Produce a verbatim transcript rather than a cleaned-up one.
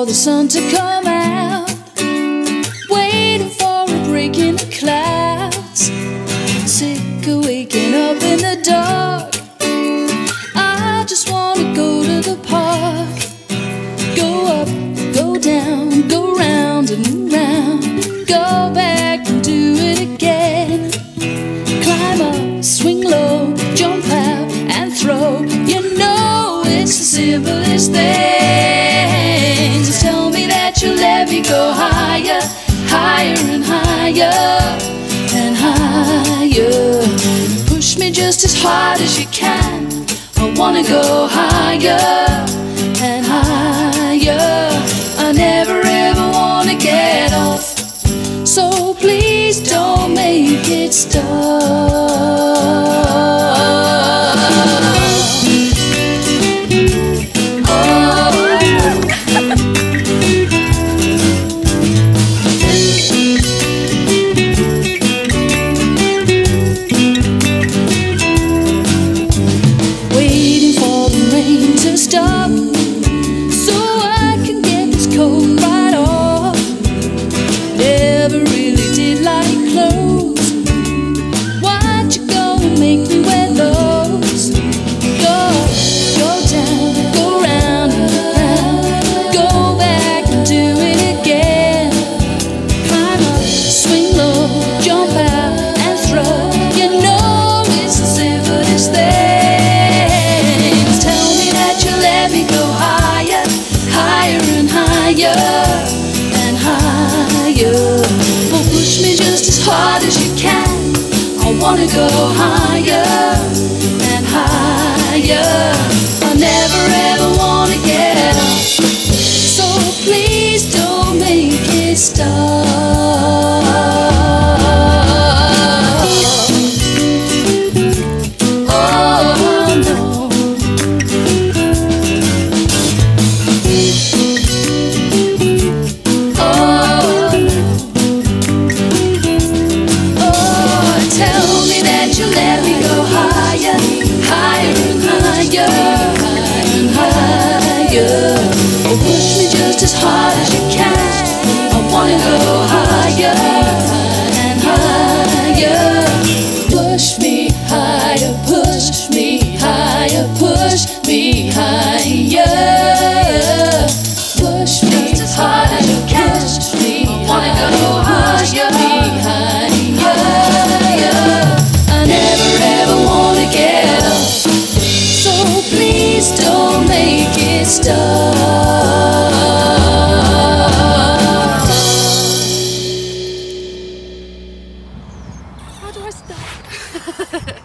the sun to come out, waiting for a break in the clouds. Sick of waking up in the dark, I just wanna go to the park. Go up, go down, go round and round, go back and do it again. Climb up, swing low, jump out and throw. You know it's the simplest things. Just tell me that you'll let me go higher, higher and higher and higher. Push me just as hard as you can. I wanna go higher and higher. I never ever wanna get off, so please don't make it stop. Waiting for the rain to stop so I can get this coat right off. Never really did like clothes. Why'd you go and make me wear those? Go, go down, go round and round, go back and do it again. Climb up, swing low, jump out and throw. You know it's the simplest things. Tell me that you'll let me go higher, higher and higher and higher. Oh, push me just as hard as you can. I wanna go higher and higher. I never ever wanna get off, so please don't make it stop. Oh no. Let me go higher, higher and higher and higher. Oh, push me just as hard as you can. I wanna go higher and higher. Push me higher, push me higher, push me higher. Push me as hard as you can. I wanna go higher, higher. I never ever wanna get up, so please don't make it stop. How do I stop?